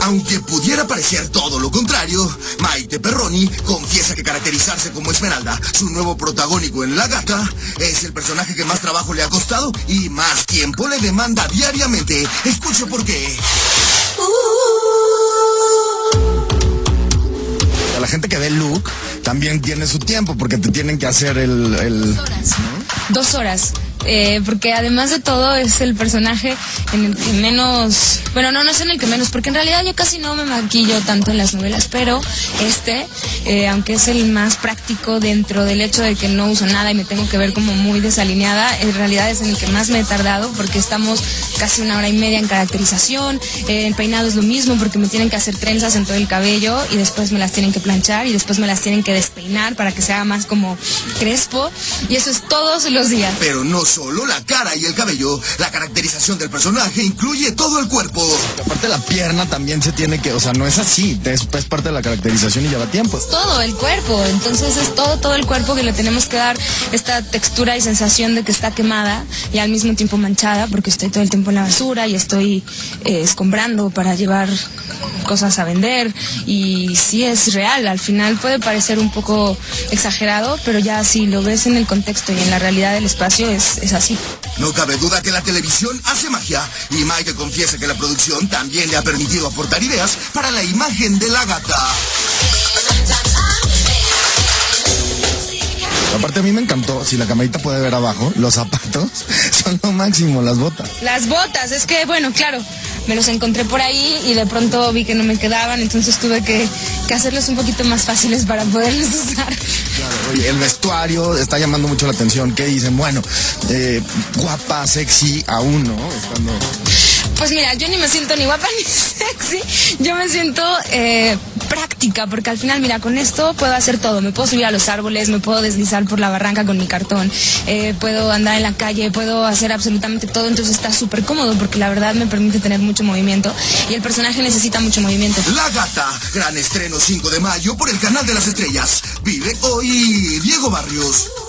Aunque pudiera parecer todo lo contrario, Maite Perroni confiesa que caracterizarse como Esmeralda, su nuevo protagónico en La Gata, es el personaje que más trabajo le ha costado y más tiempo le demanda diariamente. Escuche por qué. La gente que ve Look también tiene su tiempo porque te tienen que hacer el... 2 horas. Porque además de todo es el personaje en el que menos, bueno, no es en el que menos, porque en realidad yo casi no me maquillo tanto en las novelas, pero aunque es el más práctico dentro del hecho de que no uso nada y me tengo que ver como muy desalineada, en realidad es en el que más me he tardado porque estamos casi 1 hora y media en caracterización. El peinado es lo mismo porque me tienen que hacer trenzas en todo el cabello y después me las tienen que planchar y después me las tienen que despeinar para que se haga más como crespo, y eso es todos los días. Pero no solo la cara y el cabello, la caracterización del personaje incluye todo el cuerpo. Aparte la pierna también se tiene que, o sea, no es así, es parte de la caracterización y lleva tiempo. Todo el cuerpo, entonces es todo el cuerpo que le tenemos que dar esta textura y sensación de que está quemada y al mismo tiempo manchada, porque estoy todo el tiempo en la basura y estoy escombrando para llevar cosas a vender, y sí es real. Al final puede parecer un poco exagerado, pero ya si lo ves en el contexto y en la realidad del espacio es así. No cabe duda que la televisión hace magia, y Maite confiesa que la producción también le ha permitido aportar ideas para la imagen de La Gata. Aparte a mí me encantó, si la camarita puede ver abajo, los zapatos son lo máximo, las botas. Las botas, es que bueno, claro, me los encontré por ahí y de pronto vi que no me quedaban, entonces tuve que hacerlos un poquito más fáciles para poderlos usar. Claro, oye, el vestuario está llamando mucho la atención. ¿Qué dicen? Bueno, guapa, sexy, aún, ¿no? Es cuando... Pues mira, yo ni me siento ni guapa ni sexy, yo me siento práctica, porque al final, mira, con esto puedo hacer todo. Me puedo subir a los árboles, me puedo deslizar por la barranca con mi cartón, puedo andar en la calle, puedo hacer absolutamente todo, entonces está súper cómodo porque la verdad me permite tener mucho movimiento y el personaje necesita mucho movimiento. La Gata, gran estreno 5 de mayo por el Canal de las Estrellas. Vive hoy Diego Barrios.